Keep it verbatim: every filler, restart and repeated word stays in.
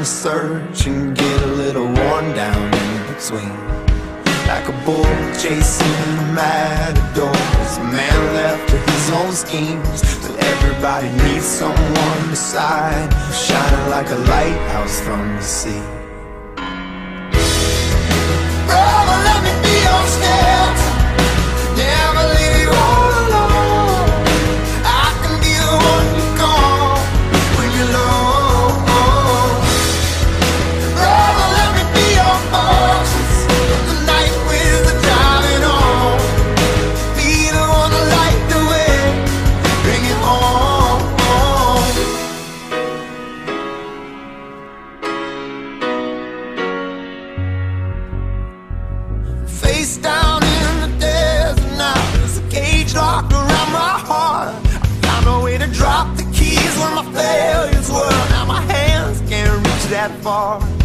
search and get a little worn down in between. Like a bull chasing a matador, there's a man left to his own schemes. But everybody needs someone beside, shining like a lighthouse from the sea. Brother, let me be your shelter, never leave you all alone. I can be the one you call when you're low. Brother, let me be your fortress, the night with the driving on. Be the one to light the way, bring it home. Face down in the desert now, there's a cage locked around my heart. I found a way to drop the keys where my failures were. Now my hands can't reach that far.